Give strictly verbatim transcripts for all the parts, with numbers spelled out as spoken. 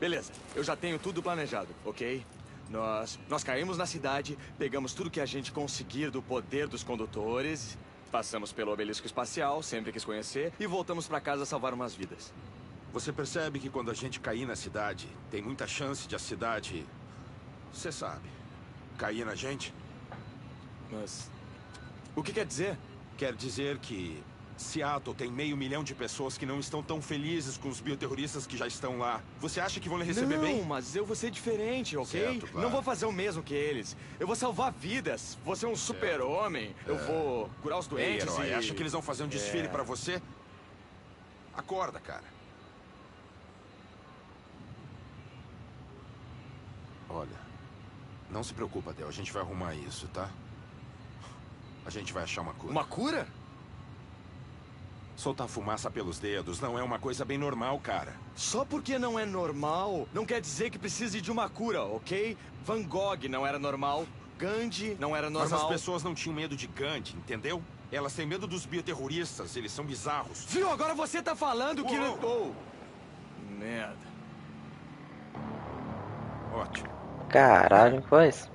Beleza, eu já tenho tudo planejado, ok? Nós, nós caímos na cidade, pegamos tudo que a gente conseguir do poder dos condutores, passamos pelo obelisco espacial, sempre quis conhecer, e voltamos pra casa salvar umas vidas. Você percebe que quando a gente cair na cidade, tem muita chance de a cidade... Você sabe, cair na gente? Mas... o que quer dizer? Quer dizer que Seattle tem meio milhão de pessoas que não estão tão felizes com os bioterroristas que já estão lá. Você acha que vão lhe receber não, bem? Não, mas eu vou ser diferente, ok? Certo, claro. Não vou fazer o mesmo que eles. Eu vou salvar vidas. Vou ser um super-homem. Eu é. vou curar os doentes. Ei, herói, e... acha que eles vão fazer um desfile é. pra você? Acorda, cara. Olha, não se preocupa, Del. A gente vai arrumar isso, tá? A gente vai achar uma cura. Uma cura? Soltar fumaça pelos dedos não é uma coisa bem normal, cara. Só porque não é normal, não quer dizer que precise de uma cura, ok? Van Gogh não era normal, Gandhi não era normal. Mas as pessoas não tinham medo de Gandhi, entendeu? Elas têm medo dos bioterroristas, eles são bizarros. Viu? Agora você tá falando que... Uou. Oh. Merda. Ótimo. Caralho, pois.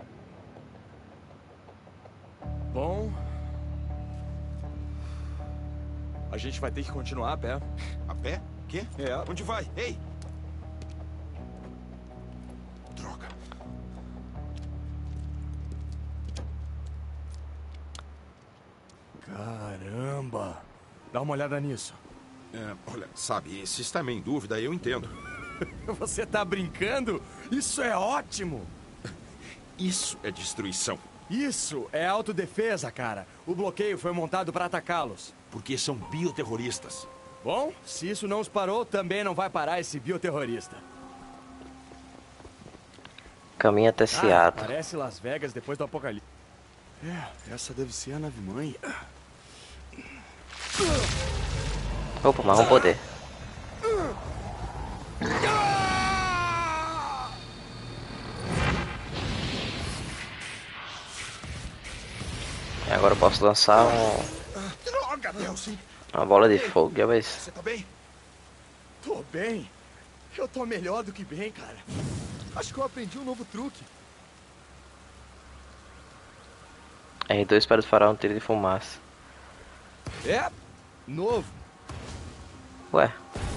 Bom... a gente vai ter que continuar a pé. A pé? Quê? É. Onde vai? Ei! Droga. Caramba! Dá uma olhada nisso. É, olha, sabe, se está meio em dúvida, eu entendo. Você tá brincando? Isso é ótimo! Isso é destruição. Isso é autodefesa, cara. O bloqueio foi montado para atacá-los. Porque são bioterroristas. Bom, se isso não os parou, também não vai parar esse bioterrorista. Caminho até Seattle. Ah, parece Las Vegas depois do apocalipse. É, essa deve ser a nave-mãe. Opa, mas vamos poder. Agora eu posso lançar um... Droga, Deus! uma bola de fogo, já vai. Você tá bem? Tô bem. Eu tô melhor do que bem, cara. Acho que eu aprendi um novo truque. R dois para disparar um tiro de fumaça. É? Novo. Ué?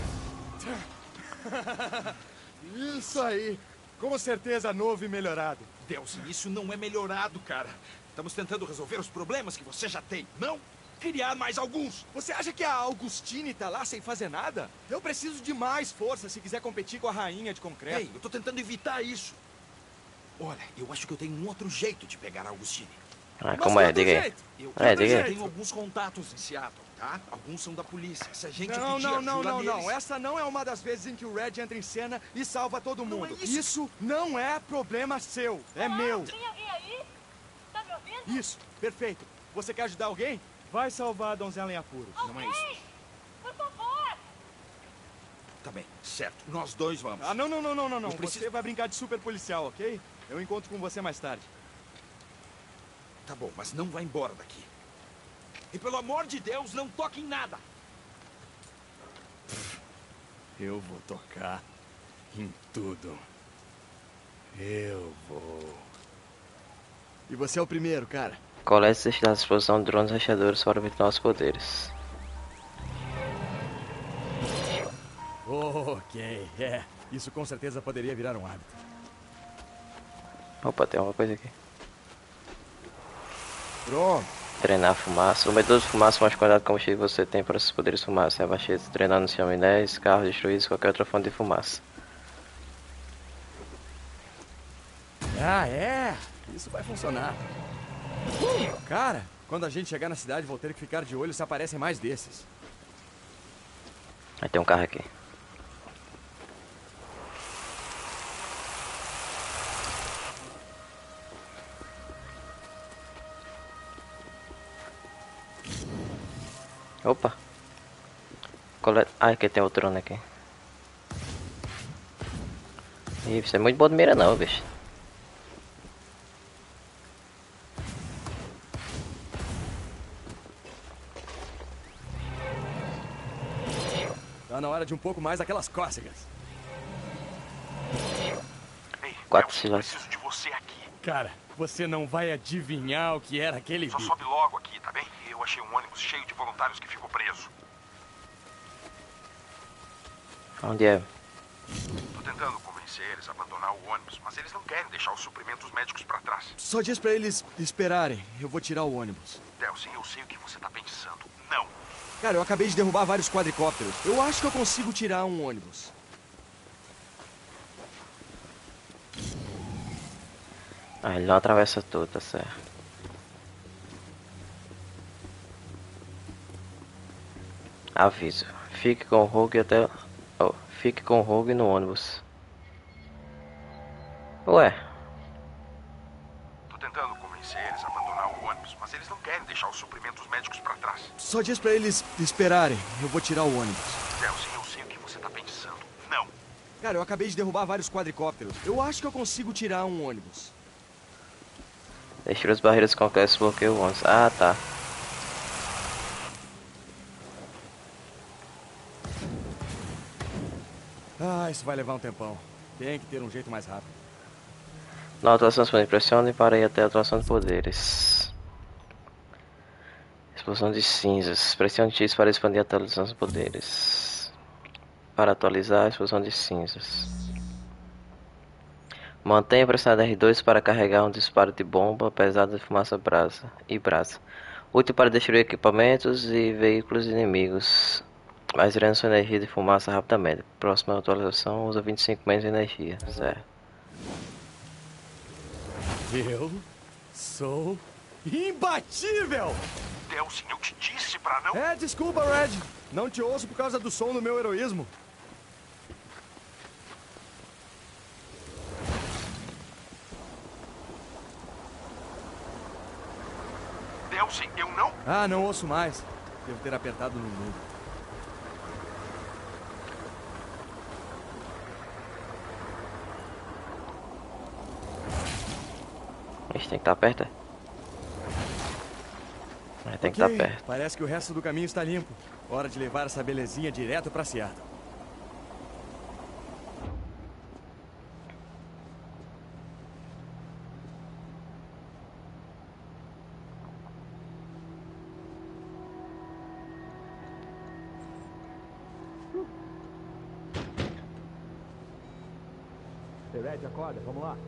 Isso aí. Com certeza novo e melhorado. Deus, isso não é melhorado, cara. Estamos tentando resolver os problemas que você já tem, não criar mais alguns. Você acha que a Augustine tá lá sem fazer nada? Eu preciso de mais força se quiser competir com a rainha de concreto. Ei, eu tô tentando evitar isso. Olha, eu acho que eu tenho um outro jeito de pegar a Augustine. Ah, como é? Diga aí. Eu, É, eu diga aí. tenho alguns contatos em Seattle, tá? Alguns são da polícia. Se a gente Não, pedir não, não, ajuda não, não. neles- Essa não é uma das vezes em que o Red entra em cena e salva todo Não mundo. é isso. Isso não é problema seu, é Olá, meu. Tem alguém aí? Tá me ouvindo? Isso, perfeito. Você quer ajudar alguém? Vai salvar a donzela em apuros. Não é isso. Alguém? Por favor! Tá bem, certo. Nós dois vamos. Ah, não, não, não, não, não, não. Eu preciso- Você vai brincar de super policial, ok? Eu encontro com você mais tarde. Tá bom, mas não vai embora daqui. E pelo amor de Deus, não toque em nada. Eu vou tocar em tudo. Eu vou. E você é o primeiro, cara. Colete destinado à exposição de drones rastreadores para obter nossos poderes. Ok, é. Isso com certeza poderia virar um hábito. Opa, tem uma coisa aqui. Pronto. Treinar fumaça. O medidor de fumaça mostra a quantidade de combustível que você tem para esses poderes de fumaça. Rebaixete, treinar no chaminés, carros destruídos e qualquer outra fonte de fumaça. Ah, é? Isso vai funcionar. Cara, quando a gente chegar na cidade, vou ter que ficar de olho se aparecem mais desses. Aí tem um carro aqui. Opa. Colete... Ah, aqui tem outro drone aqui. Ih, isso é muito bom de mira não, bicho. Tá na hora de um pouco mais daquelas cócegas. Quatro Delsin, silas. preciso de você aqui. Cara, você não vai adivinhar o que era aquele Só bicho. sobe logo aqui, tá bem? Eu achei um ônibus cheio de voluntários que ficou preso. Onde é? Tô tentando convencer eles a abandonar o ônibus, mas eles não querem deixar os suprimentos médicos pra trás. Só diz pra eles esperarem. Eu vou tirar o ônibus. Delsin, eu sei o que você tá pensando. Não. Cara, eu acabei de derrubar vários quadricópteros. Eu acho que eu consigo tirar um ônibus. Ah, ele não atravessa tudo, tá certo. Aviso. Fique com o Rogue até... Oh, fique com o Rogue no ônibus. Ué. Tô tentando convencer eles a abandonar o ônibus, mas eles não querem deixar os suprimentos médicos pra trás. Só diz pra eles esperarem. Eu vou tirar o ônibus. Delsin, eu sei o que você tá pensando. Não. Cara, eu acabei de derrubar vários quadricópteros. Eu acho que eu consigo tirar um ônibus. Destruir as barreiras com que se bloqueia o ônibus. Ah, tá. Ah, isso vai levar um tempão. Tem que ter um jeito mais rápido. Na atuação disponível, pressione para ir até a atuação de poderes. Explosão de cinzas. Pressione X para expandir a atualização dos poderes. Para atualizar a explosão de cinzas. Mantenha pressionado R dois para carregar um disparo de bomba pesada de fumaça brasa e brasa. Útil para destruir equipamentos e veículos inimigos. Mas irá sua energia de fumaça rapidamente. Próxima atualização usa vinte e cinco menos de energia. Zero. Eu sou imbatível! Delsin, eu te disse pra não... É, desculpa, Red. Não te ouço por causa do som do meu heroísmo. Delsin, eu não... Ah, não ouço mais. Devo ter apertado no mudo. A gente tem que estar perto. A gente tem que estar perto. Parece que o resto do caminho está limpo. Hora de levar essa belezinha direto pra Seattle. Red, acorda, vamos lá.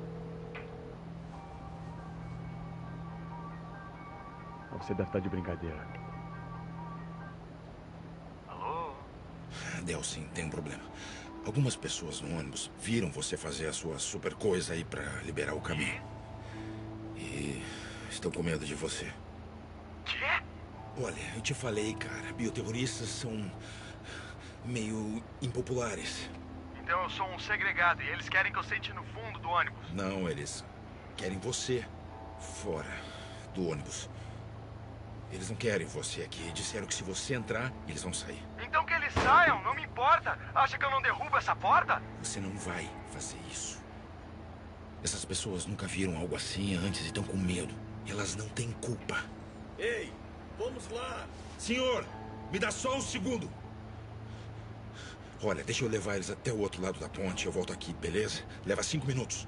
Você deve estar de brincadeira. Alô? Delsin, tem um problema. Algumas pessoas no ônibus viram você fazer a sua super coisa aí pra liberar o caminho. E estão com medo de você. Quê? Olha, eu te falei, cara, bioterroristas são meio impopulares. Então eu sou um segregado e eles querem que eu sente no fundo do ônibus. Não, eles querem você fora do ônibus. Eles não querem você aqui. Disseram que se você entrar, eles vão sair. Então que eles saiam, não me importa. Acha que eu não derrubo essa porta? Você não vai fazer isso. Essas pessoas nunca viram algo assim antes e estão com medo. Elas não têm culpa. Ei, vamos lá. Senhor, me dá só um segundo. Olha, deixa eu levar eles até o outro lado da ponte. Eu volto aqui, beleza? Leva cinco minutos.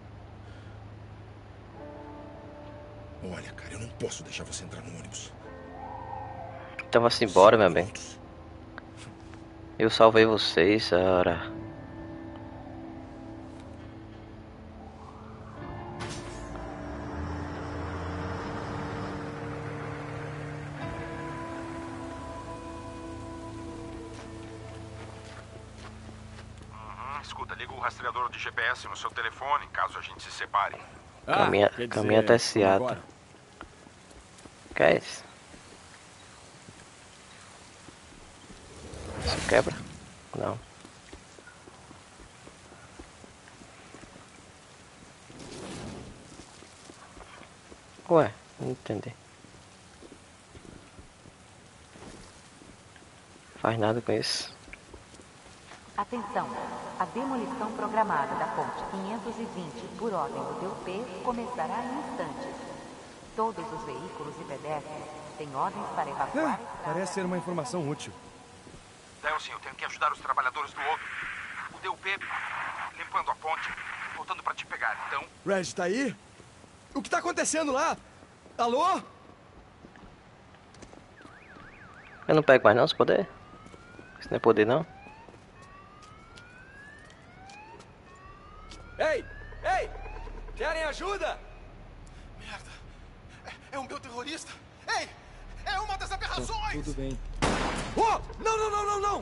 Olha, cara, eu não posso deixar você entrar no ônibus. Então vá-se embora, meu bem. Eu salvei vocês, ora. Uhum, escuta, liga o rastreador de G P S no seu telefone, caso a gente se separe. Caminha, quer dizer, caminha até Seattle. agora. Que é isso? Isso quebra? Não. Ué, não entendi. Faz nada com isso. Atenção, a demolição programada da ponte quinhentos e vinte por ordem do D U P começará em instantes. Todos os veículos e pedestres têm ordens para evacuar. É, parece ser uma informação útil. Delsin, eu tenho que ajudar os trabalhadores do outro. O D U P limpando a ponte. voltando pra te pegar, então... Red, tá aí? O que tá acontecendo lá? Alô? Eu não pego mais não, se poder. Isso não é poder não. Ei! Ei! Querem ajuda? Merda. É, é um bioterrorista. Ei! É uma das aberrações! Tudo bem. Oh! Não, não, não, não, não!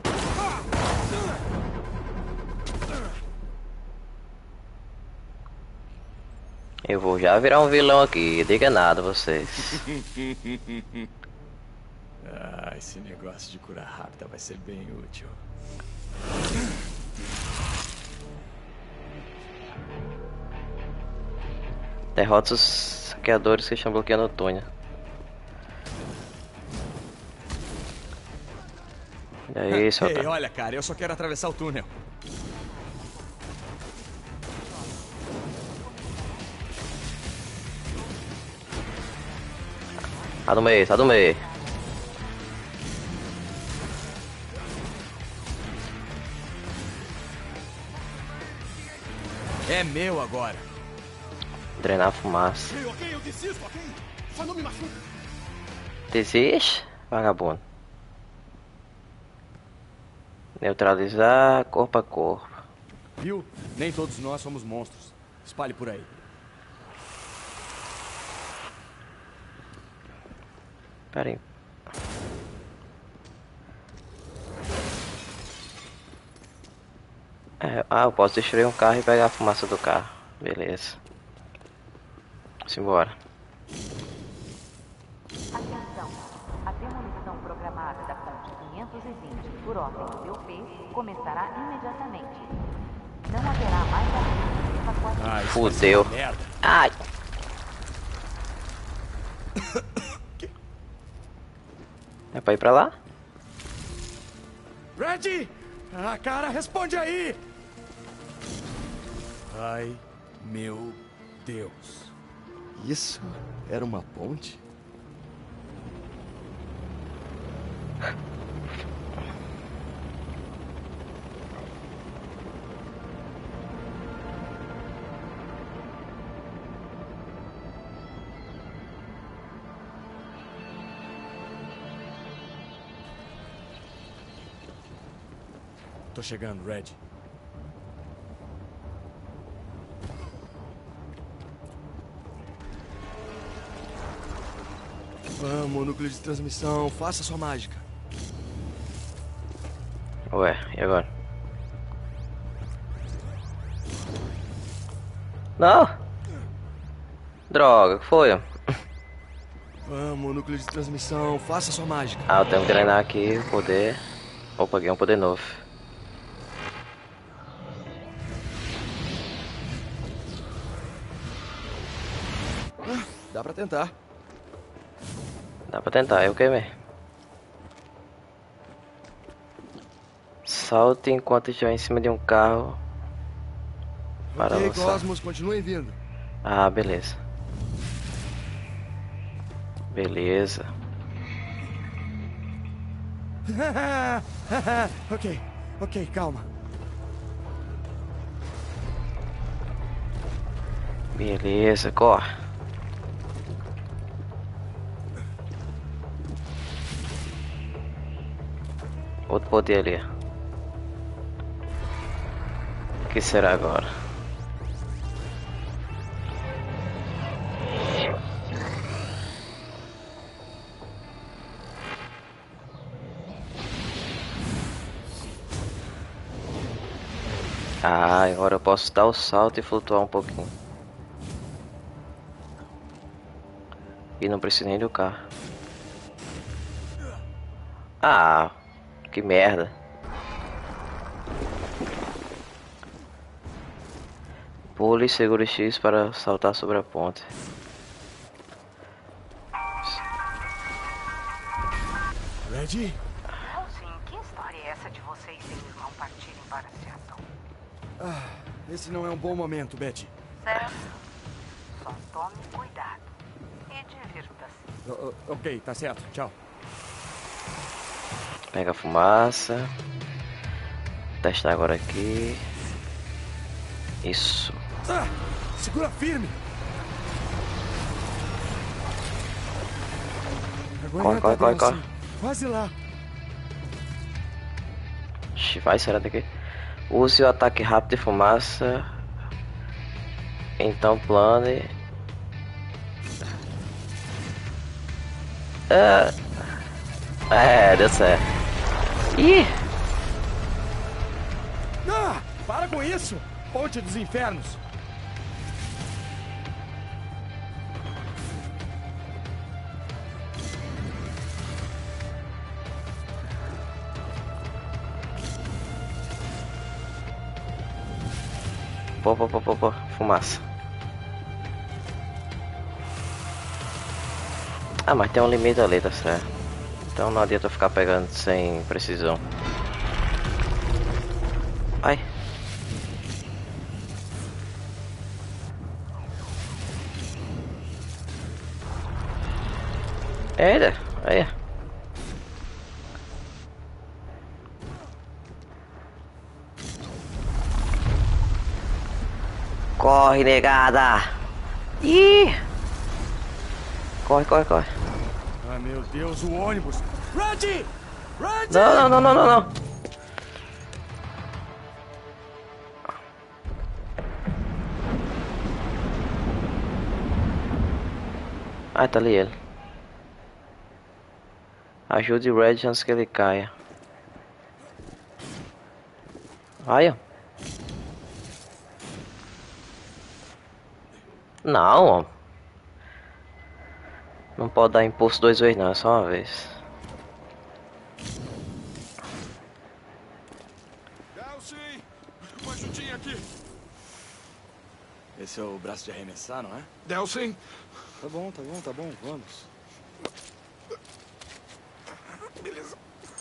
Eu vou já virar um vilão aqui, diga nada vocês. Ah, esse negócio de cura rápida vai ser bem útil. Derrota os saqueadores que estão bloqueando o túnel. É isso, Ei, rapaz. olha, cara, eu só quero atravessar o túnel. Tá do meio, tá do meio. É meu agora. Drenar a fumaça. Ok, ok, eu desisto, ok? Só não me machuca. Desiste, vagabundo. Neutralizar corpo a corpo. Viu? Nem todos nós somos monstros. Espalhe por aí. Pera aí. É, ah, eu posso destruir um carro e pegar a fumaça do carro. Beleza. Simbora. Atenção! A demolição programada da ponte quinhentos e vinte por ordem do D U P começará imediatamente. Não haverá mais aviso de evacuação. Ah, isso Fudeu. vai ser uma merda. Ai! É pra ir pra lá? Red! Ah, cara, responde aí! Ai, meu Deus. Isso era uma ponte? Tô chegando, Red. Vamos, núcleo de transmissão, faça sua mágica. Ué, e agora? Não! Droga, o que foi? Vamos, núcleo de transmissão, faça sua mágica. Ah, eu tenho que treinar aqui o poder. Opa, ganhei um poder novo. Dá pra tentar. Dá pra tentar, eu queimei. Salte enquanto estiver em cima de um carro. Para Ok, avançar. Cosmos, continuem vindo. Ah, beleza. Beleza. ok, ok, calma. Beleza, corre. Outro poder ali. O que será agora? Ah, agora eu posso dar o salto e flutuar um pouquinho. E não preciso nem do carro. Ah, que merda. Pule e segure X para saltar sobre a ponte. Red? Elsin, que história é essa de você e seu irmão partirem para Seattle? Ah, esse não é um bom momento, Betty. Certo? Só tome cuidado. E divirta-se. O- o- ok, tá certo. Tchau. Pega a fumaça. Testar agora aqui. Isso. Ah, segura firme. Corre, corre, corre, corre. Quase lá. Ixi, vai, será daqui? Use o ataque rápido de fumaça. Então plane. Ah. É, deu certo. Ih! Ah, para com isso! Ponte dos Infernos! Pô, pô, pô, pô, pô. Fumaça. Ah, mas tem um limite ali, tá certo. Então não adianta ficar pegando sem precisão. Ai. Eita, aí. Corre, negada! Ih! Corre, corre, corre. Ah, meu Deus, o ônibus! Reggie! Reggie! Não, não, não, não, não, não. Ah, tá ali ele. Ajude o Red antes que ele caia. Vai, ó. Não, ó. Não pode dar impulso duas vezes não, é só uma vez. Delcy! Uma ajudinha aqui. Esse é o braço de arremessar, não é? Delcy! Tá bom, tá bom, tá bom, vamos. Beleza.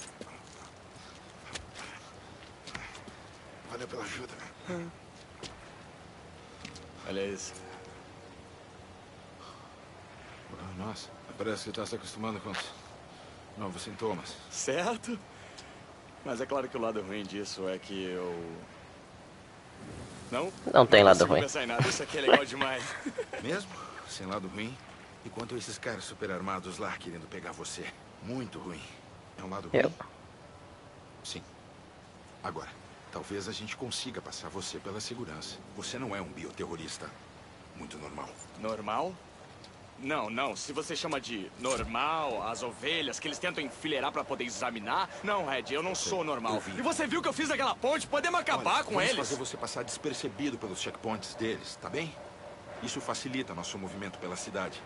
Valeu pela ajuda. Olha isso. Nossa, parece que está se acostumando com os novos sintomas. Certo? Mas é claro que o lado ruim disso é que eu... Não? Não tem não lado consigo ruim. pensar em nada. Isso aqui é legal demais. Mesmo? Sem lado ruim? Enquanto esses caras super armados lá querendo pegar você. Muito ruim. É um lado ruim? Eu. Sim. Agora, talvez a gente consiga passar você pela segurança. Você não é um bioterrorista muito normal. Normal? Não, não. Se você chama de normal as ovelhas que eles tentam enfileirar pra poder examinar... Não, Red, eu não sou normal. E você viu que eu fiz aquela ponte? Podemos acabar Olha, com vamos eles. fazer você passar despercebido pelos checkpoints deles, tá bem? Isso facilita nosso movimento pela cidade.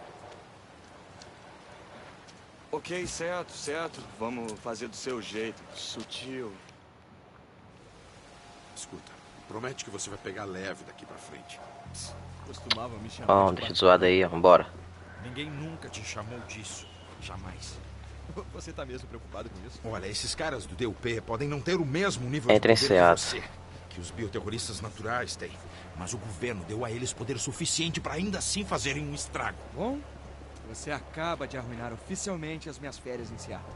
Ok, certo, certo. Vamos fazer do seu jeito. Sutil. Escuta, promete que você vai pegar leve daqui pra frente. Costumava me chamar Bom, de deixa de zoado aí, ó. Vambora. Ninguém nunca te chamou disso. Jamais. Você tá mesmo preocupado com isso? Olha, esses caras do D U P podem não ter o mesmo nível Entre em de poder que Seattle. você, que os bioterroristas naturais têm. Mas o governo deu a eles poder suficiente para ainda assim fazerem um estrago. Bom, você acaba de arruinar oficialmente as minhas férias em Seattle.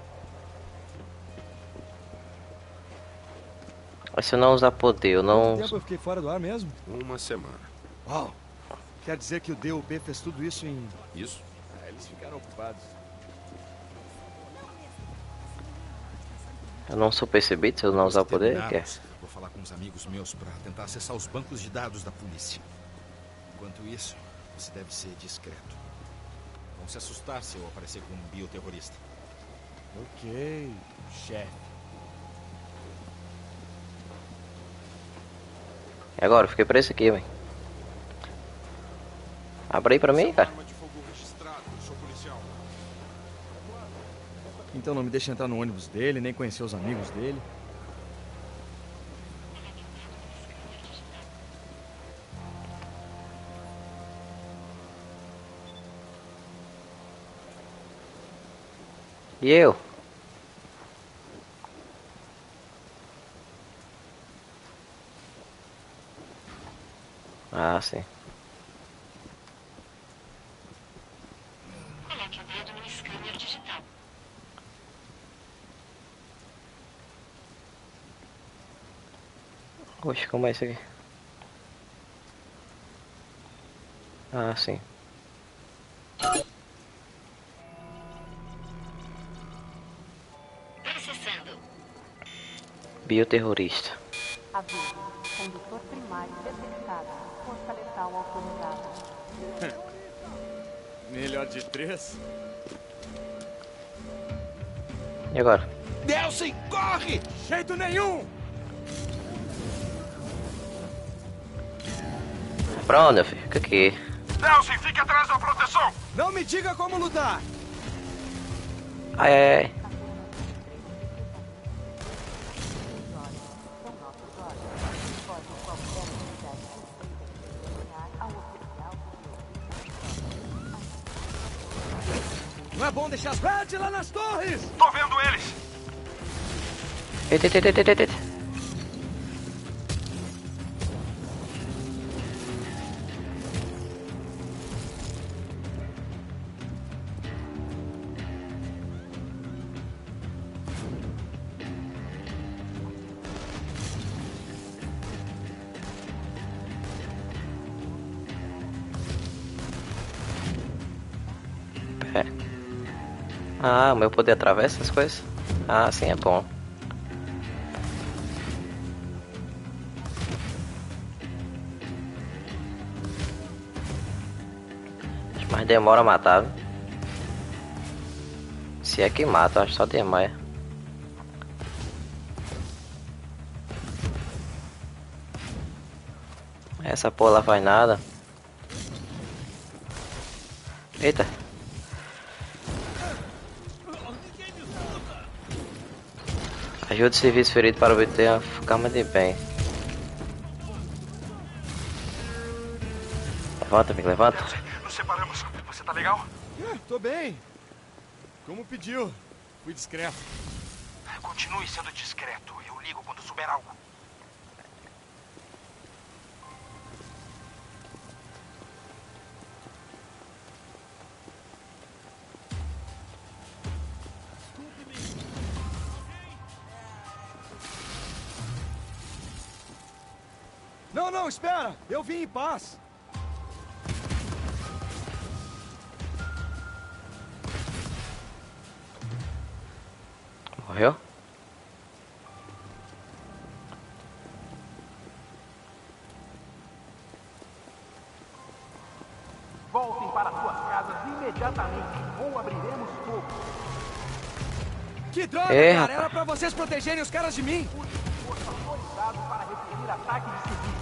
Mas se eu não usar poder, eu não... Quanto tempo eu fiquei fora do ar mesmo? Uma semana. Uau! Quer dizer que o D U P fez tudo isso em... Isso? Ah, eles ficaram ocupados. Eu não sou percebido se eu não usar o poder, que é? Terminados, vou falar com uns amigos meus para tentar acessar os bancos de dados da polícia. Enquanto isso, você deve ser discreto. Vão se assustar se eu aparecer como um bioterrorista. Ok, chefe. E agora? Eu fiquei preso aqui, velho. Abre aí pra mim, cara. Arma de fogo registrado, eu sou policial. Então não me deixa entrar no ônibus dele, nem conhecer os amigos dele. E eu? Ah, sim. Coloque o dedo no scanner digital. Oxe, como é isso aqui? Ah, sim. Processando. Bioterrorista. Aviso. Condutor primário detectado. Força letal autorizada. Melhor de três? E agora? Delsin, corre! Jeito nenhum! Pra onde, filho? Fica aqui. Delsin, fique atrás da proteção! Não me diga como lutar! Ai, ai, ai. São nossos olhos. Pode qualquer unidade suspeita testemunhar ao oficial do Não é bom deixar as Red lá nas torres! Tô vendo eles! Eita, eita, eita, eita, eita. Ah, o meu poder atravessa as coisas? Ah, sim, é bom. Mas demora a matar, viu? Se é que mata, eu acho que só demora. Essa porra lá faz nada. Eita. Ajuda o serviço ferido para obter a cama de bem. Levanta, amigo, levanta. Nos separamos. Você tá legal? É, tô bem. Como pediu. Fui discreto. Continue sendo discreto. Eu ligo quando souber algo. Não, não, espera! Eu vim em paz! Morreu? Voltem para suas casas imediatamente ou abriremos fogo. Que droga, É, cara! rapaz. Era pra vocês protegerem os caras de mim! Força autorizado para repelir ataque de civis.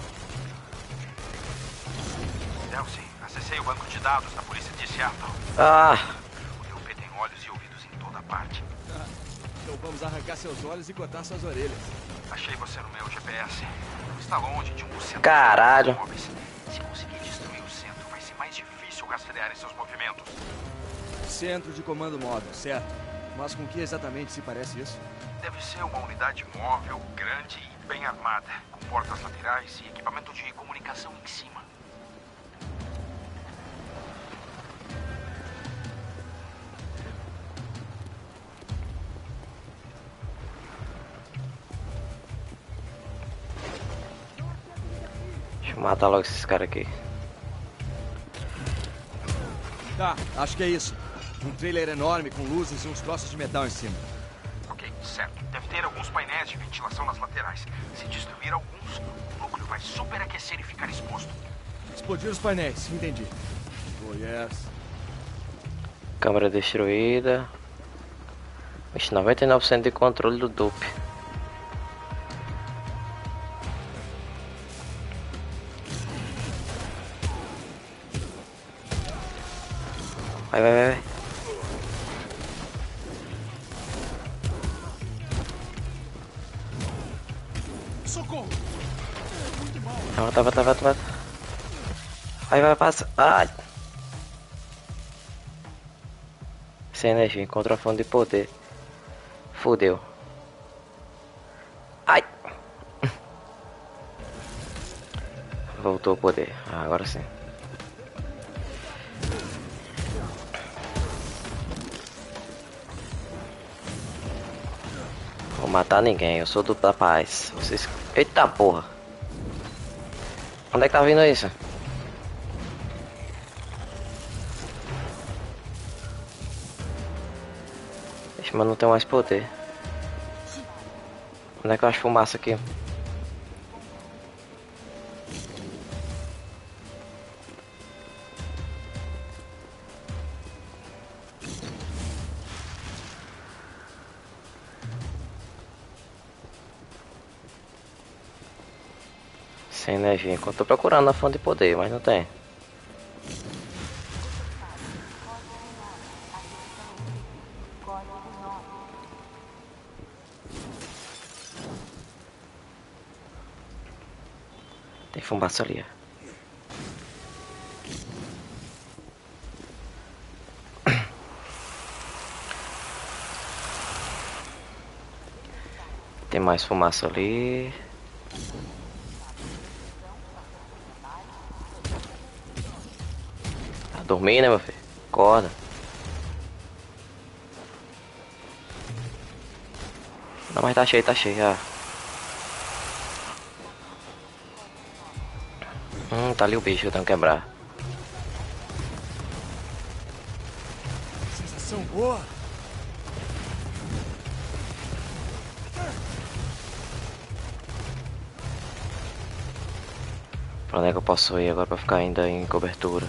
Delsin, acessei o banco de dados da polícia de Seattle. Ah! O D U P tem olhos e ouvidos em toda parte. Então vamos arrancar seus olhos e cortar suas orelhas. Achei você no meu G P S. Está longe de um por cento. Caralho. Se conseguir destruir o centro, vai ser mais difícil rastrear seus movimentos. Centro de comando móvel, certo? Mas com que exatamente se parece isso? Deve ser uma unidade móvel, grande e bem armada, com portas laterais e equipamento de comunicação em cima. Deixa eu matar logo esses caras aqui. Tá, acho que é isso. Um trailer enorme com luzes e uns troços de metal em cima. Ok, certo. Deve ter alguns painéis de ventilação nas laterais. Se destruir alguns, o núcleo vai superaquecer e ficar exposto. Explodir os painéis, entendi. Oh, yes. Câmera destruída. Vixe, noventa e nove por cento de controle do D U P. Vai, vai, vai, vai. Socorro! Levanta, levanta, levanta, levanta. Vai, vai, passa. Ai. Sem energia, encontra a fonte de poder. Fudeu. Ai. Voltou o poder. Ah, agora sim. Vou matar ninguém, eu sou do da paz. Vocês... Eita porra! Onde é que tá vindo isso? Mas não tem mais poder. Onde é que eu acho fumaça aqui? Sem energia. Enquanto tô procurando a fonte de poder, mas não tem. Tem fumaça ali. Tem mais fumaça ali. Tá dormindo, né, meu filho? Acorda. Não, mas tá cheio, tá cheio já. Hum, tá ali o bicho que eu tenho que quebrar. Sensação boa. Pra onde é que eu posso ir agora pra ficar ainda em cobertura?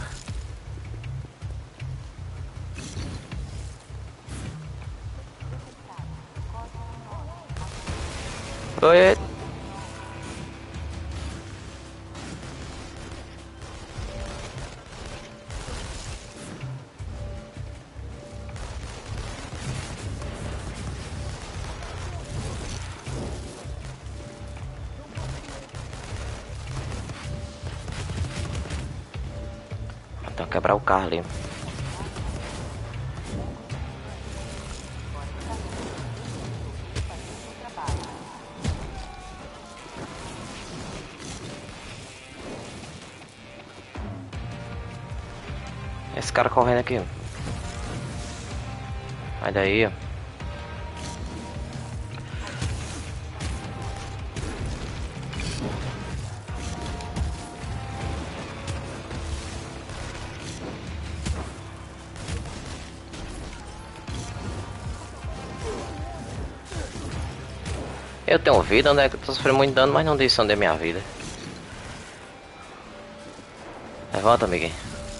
Oi! Então quebrar o carro ali. Esse cara correndo aqui. Sai daí. Eu tenho vida, onde é que eu tô sofrendo muito dano, mas não disse onde é minha vida. Levanta, amiguinho.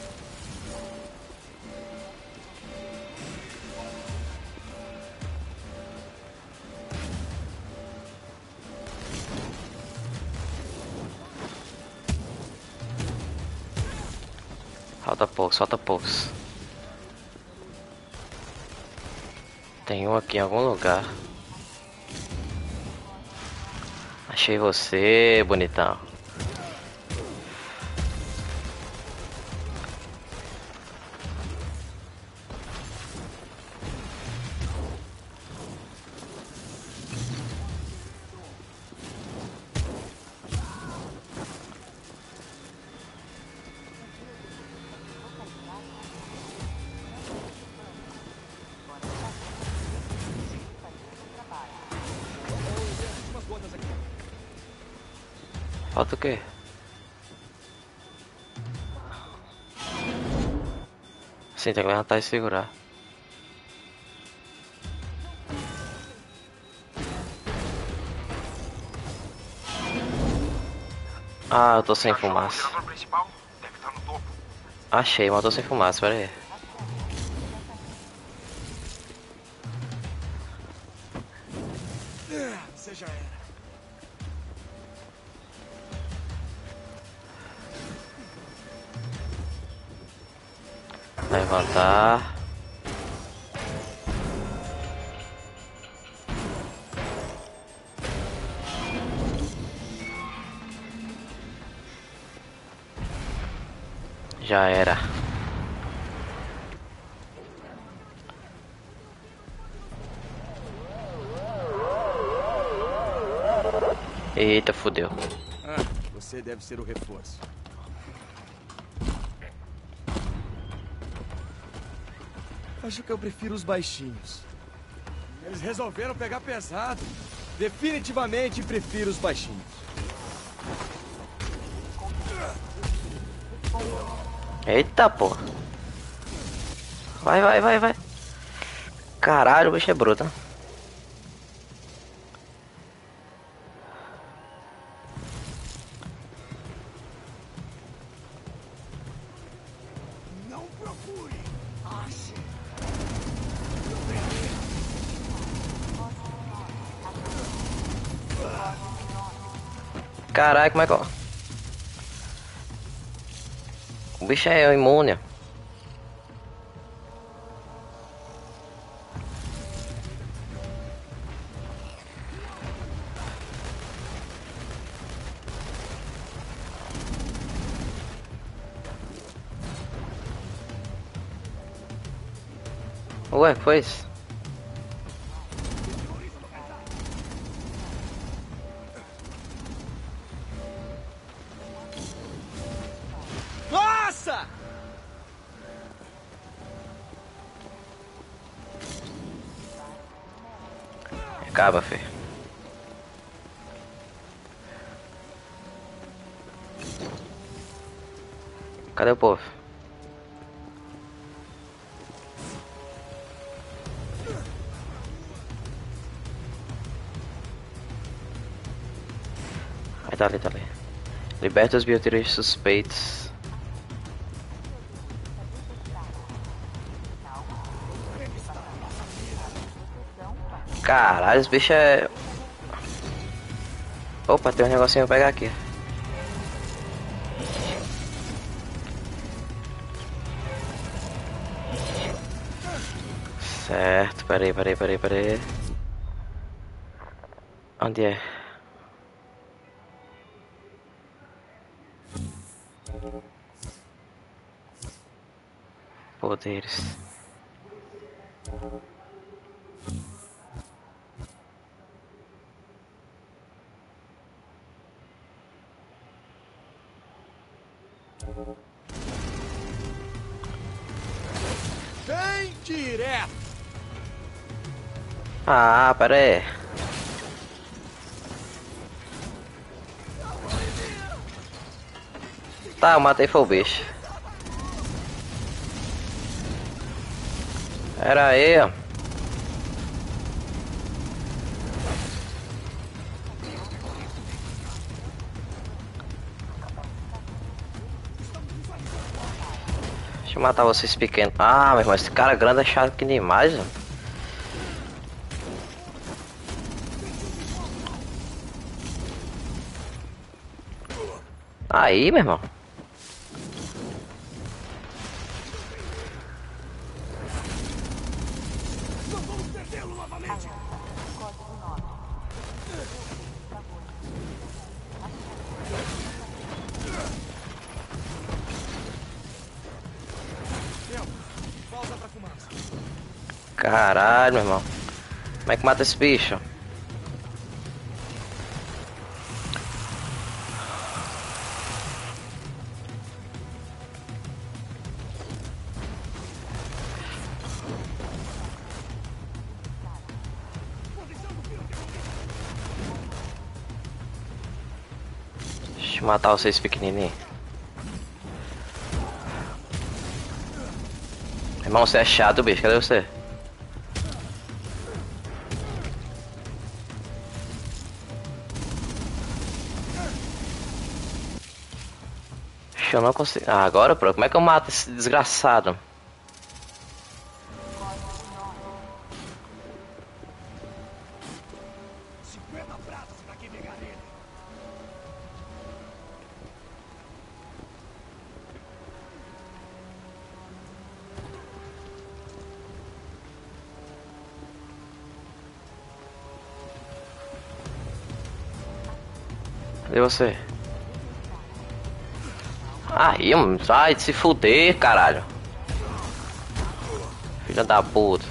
Falta poucos, falta poucos. Tem um aqui em algum lugar. Achei você, bonitão. Falta o quê? Sim, tem que levantar e segurar. Ah, eu tô sem fumaça. Achei, mas eu tô sem fumaça, pera aí. Você já era. Levantar. Já era. Eita, fodeu. Ah, você deve ser o reforço. Acho que eu prefiro os baixinhos. Eles resolveram pegar pesado. Definitivamente prefiro os baixinhos. Eita, pô. Vai, vai, vai, vai. Caralho, o bicho é bruto. Não procure. Ache. Caralho, como é que... ó? O bicho é imune. Ué, foi isso? Nossa! Acaba, filho. Cadê o povo? Aí tá ali, tá ali. Liberta os bioterroristas suspeitos. Caralho, os bichos é... Opa, tem um negocinho pra pegar aqui. Certo, peraí, peraí, peraí, peraí. Onde é? Poderes. Bem direto. Ah, pera aí. Tá, eu matei foi o bicho. Era aí, ó. Deixa eu matar vocês pequenos. Ah, meu irmão, esse cara grande é chato que demais, ó. Aí, meu irmão. Caralho, meu irmão. Como é que mata esse bicho? Deixa eu matar vocês pequenininhos. Irmão, você é chato, bicho. Cadê você? Eu não consigo. Ah, agora pronto. Como é que eu mato esse desgraçado? Cadê você? Aí, vai se fuder, caralho. Filha da puta.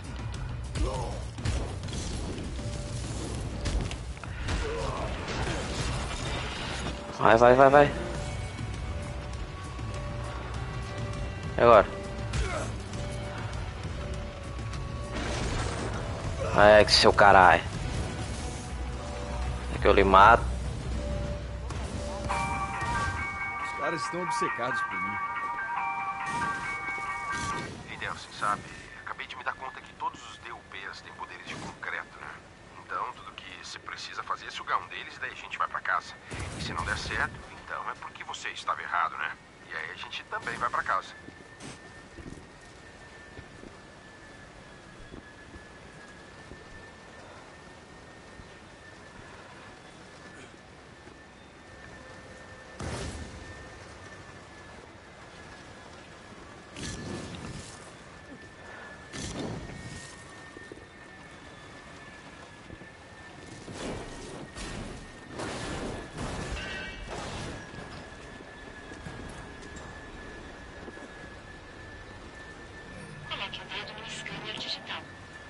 Vai, vai, vai, vai. E agora? É, que seu caralho. É que eu lhe mato. Os caras estão obcecados por mim. Ei, Delcy, sabe? Acabei acabei de me dar conta que todos os D U Ps têm poderes de concreto, né? Então, tudo que você precisa fazer é sugar um deles e daí a gente vai pra casa. E se não der certo, então é porque você estava errado, né? E aí a gente também vai pra casa. Coloque o dedo no scanner digital.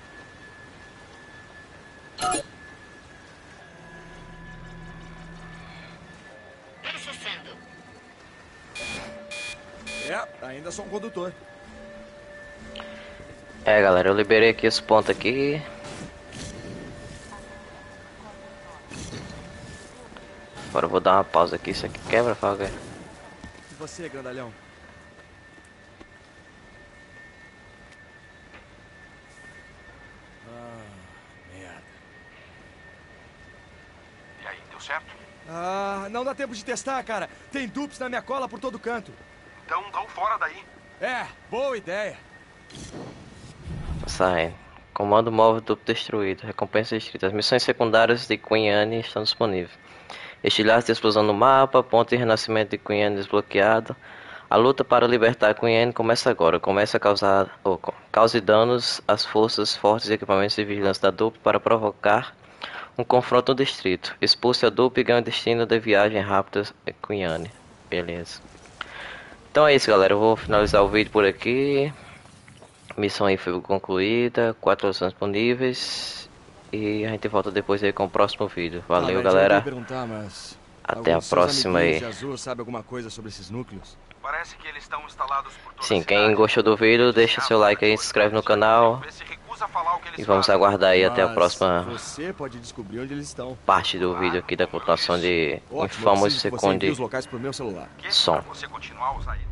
Processando. É, ainda sou um condutor. É, galera, eu liberei aqui esse ponto aqui. Agora eu vou dar uma pausa aqui. Isso aqui quebra, Falga? E você, grandalhão? Ah, merda. E aí, deu certo? Ah, não dá tempo de testar, cara. Tem dupes na minha cola por todo canto. Então dá um fora daí. É, boa ideia. Saindo. Comando móvel duplo destruído. Recompensa restrita. As missões secundárias de Queen Anne estão disponíveis. Estilhaço de explosão no mapa. Ponto de renascimento de Queen Anne desbloqueado. A luta para libertar Queen Anne começa agora. Começa a causar... Oh, cause danos às forças fortes e equipamentos de vigilância da dupla para provocar um confronto no distrito. Expulse a dupla e ganhe o destino de viagem rápida de Queen Anne. Beleza. Então é isso, galera. Eu vou finalizar o vídeo por aqui. A missão aí foi concluída. Quatro opções disponíveis. E a gente volta depois aí com o próximo vídeo. Valeu, ah, galera. Perguntar, mas até a próxima aí. De Azul sabe alguma coisa sobre esses núcleos? Parece que eles estão instalados por toda Sim, a quem cidade. gostou do vídeo, deixa seu like aí, se inscreve no canal. E vamos aguardar aí até a próxima Você pode descobrir onde eles estão. parte do vídeo aqui da continuação de Ótimo, Infamous eu preciso que você envie Second os locais pro meu celular. Som. Você continuar a usar ele.